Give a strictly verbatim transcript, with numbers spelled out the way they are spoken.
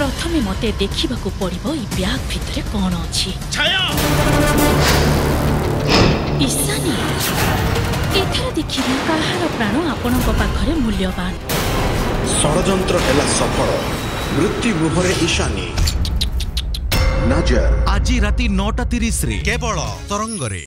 प्रथमे मते देखिबाकू पड़िबो ई ब्याग भितरे कोन अछि। छाया ईशानी एथर देखिबा काहार प्राण आपणक पाखरे मूल्यवान। षड़यंत्र हेला सफल मृत्यु मुहरे ईशानी नजर आज राति नौटा तीस केवल तरंगरे।